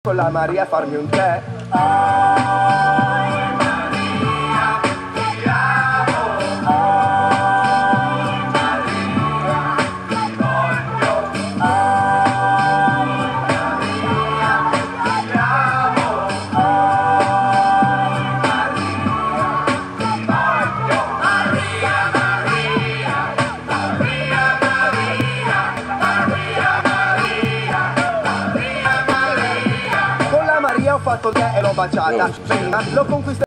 Con la Maria a farmi un tè. Ho fatto il tè e l'ho baciata. Prima l'ho conquistata.